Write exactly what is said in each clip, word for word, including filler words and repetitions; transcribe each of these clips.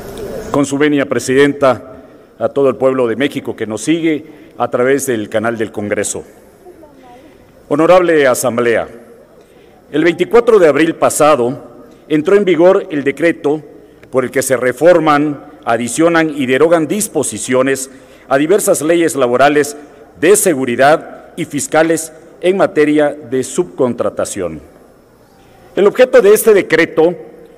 Con su venia, Presidenta, a todo el pueblo de México que nos sigue a través del canal del Congreso. Honorable Asamblea, el veinticuatro de abril pasado entró en vigor el decreto por el que se reforman, adicionan y derogan disposiciones a diversas leyes laborales de seguridad y fiscales en materia de subcontratación. El objeto de este decreto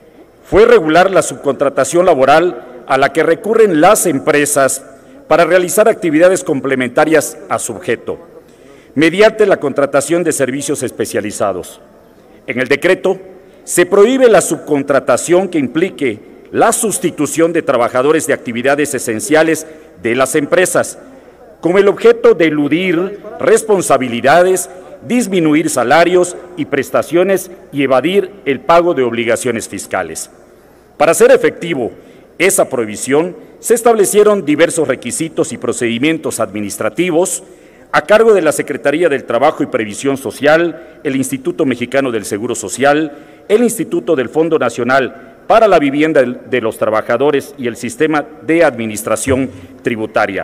fue regular la subcontratación laboral a la que recurren las empresas para realizar actividades complementarias a su objeto, mediante la contratación de servicios especializados. En el decreto se prohíbe la subcontratación que implique la sustitución de trabajadores de actividades esenciales de las empresas, con el objeto de eludir responsabilidades, disminuir salarios y prestaciones y evadir el pago de obligaciones fiscales. Para hacer efectivo esa prohibición, se establecieron diversos requisitos y procedimientos administrativos a cargo de la Secretaría del Trabajo y Previsión Social, el Instituto Mexicano del Seguro Social, el Instituto del Fondo Nacional para la Vivienda de los Trabajadores y el Sistema de Administración Tributaria.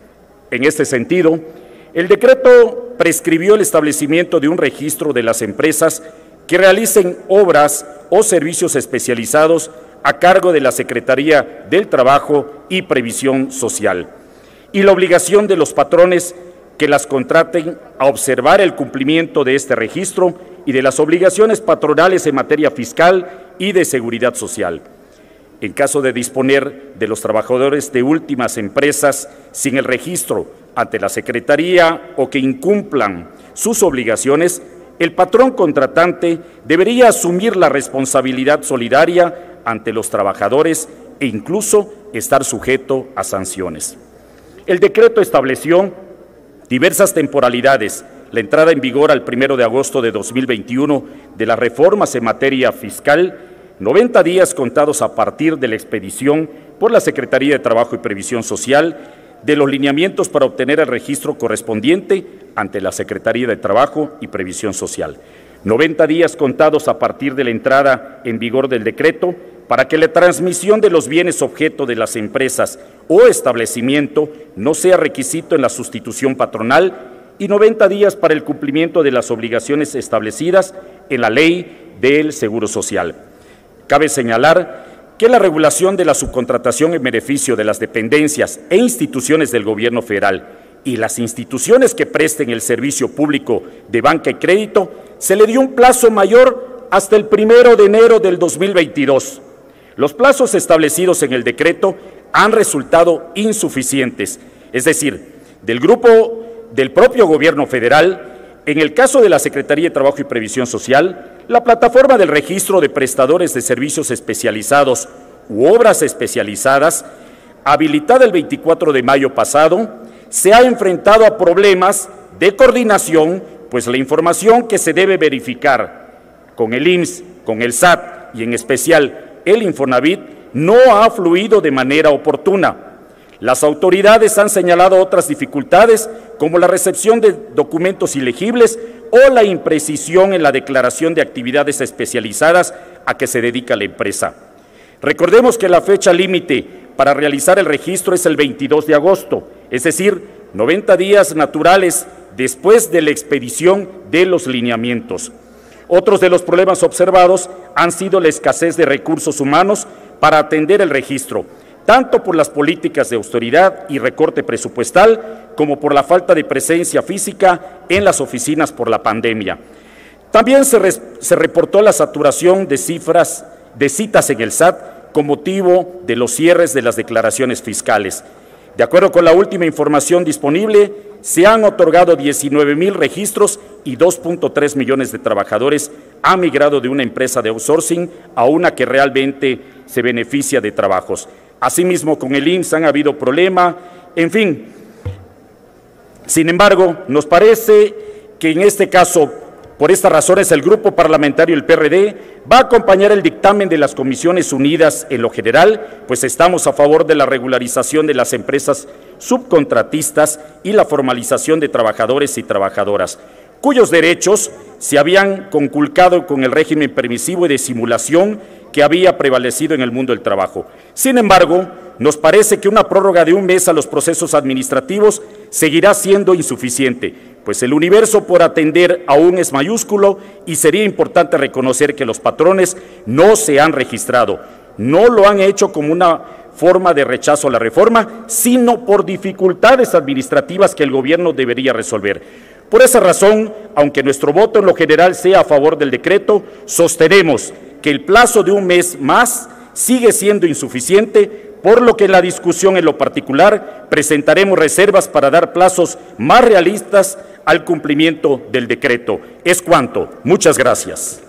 En este sentido, el decreto prescribió el establecimiento de un registro de las empresas que realicen obras o servicios especializados a cargo de la Secretaría del Trabajo y Previsión Social, y la obligación de los patrones que las contraten a observar el cumplimiento de este registro y de las obligaciones patronales en materia fiscal y de seguridad social. En caso de disponer de los trabajadores de últimas empresas sin el registro ante la Secretaría o que incumplan sus obligaciones, el patrón contratante debería asumir la responsabilidad solidaria ante los trabajadores e incluso estar sujeto a sanciones. El decreto estableció diversas temporalidades: la entrada en vigor al primero de agosto de dos mil veintiuno de las reformas en materia fiscal, noventa días contados a partir de la expedición por la Secretaría de Trabajo y Previsión Social de los lineamientos para obtener el registro correspondiente ante la Secretaría de Trabajo y Previsión Social. noventa días contados a partir de la entrada en vigor del decreto para que la transmisión de los bienes objeto de las empresas o establecimiento no sea requisito en la sustitución patronal, y noventa días para el cumplimiento de las obligaciones establecidas en la Ley del Seguro Social. Cabe señalar que la regulación de la subcontratación en beneficio de las dependencias e instituciones del Gobierno federal y las instituciones que presten el servicio público de banca y crédito se le dio un plazo mayor hasta el primero de enero del dos mil veintidós. Los plazos establecidos en el decreto han resultado insuficientes, es decir, del grupo del propio Gobierno federal. En el caso de la Secretaría de Trabajo y Previsión Social, la plataforma del registro de prestadores de servicios especializados u obras especializadas, habilitada el veinticuatro de mayo pasado, se ha enfrentado a problemas de coordinación, pues la información que se debe verificar con el I M S S, con el S A T y en especial el Infonavit no ha fluido de manera oportuna. Las autoridades han señalado otras dificultades, como la recepción de documentos ilegibles o la imprecisión en la declaración de actividades especializadas a que se dedica la empresa. Recordemos que la fecha límite para realizar el registro es el veintidós de agosto, es decir, noventa días naturales después de la expedición de los lineamientos. Otros de los problemas observados han sido la escasez de recursos humanos para atender el registro, tanto por las políticas de austeridad y recorte presupuestal, como por la falta de presencia física en las oficinas por la pandemia. También se, res, se reportó la saturación de cifras de citas en el S A T con motivo de los cierres de las declaraciones fiscales. De acuerdo con la última información disponible, se han otorgado diecinueve mil registros y dos punto tres millones de trabajadores han migrado de una empresa de outsourcing a una que realmente se beneficia de trabajos. Asimismo, con el I M S S han habido problemas, en fin. Sin embargo, nos parece que en este caso, por estas razones, el Grupo Parlamentario del P R D va a acompañar el dictamen de las Comisiones Unidas en lo general, pues estamos a favor de la regularización de las empresas subcontratistas y la formalización de trabajadores y trabajadoras, cuyos derechos se habían conculcado con el régimen permisivo y de simulación que había prevalecido en el mundo del trabajo. Sin embargo, nos parece que una prórroga de un mes a los procesos administrativos seguirá siendo insuficiente, pues el universo por atender aún es mayúsculo y sería importante reconocer que los patrones no se han registrado, no lo han hecho como una forma de rechazo a la reforma, sino por dificultades administrativas que el gobierno debería resolver. Por esa razón, aunque nuestro voto en lo general sea a favor del decreto, sostenemos que el plazo de un mes más sigue siendo insuficiente, por lo que en la discusión en lo particular presentaremos reservas para dar plazos más realistas al cumplimiento del decreto. Es cuanto. Muchas gracias.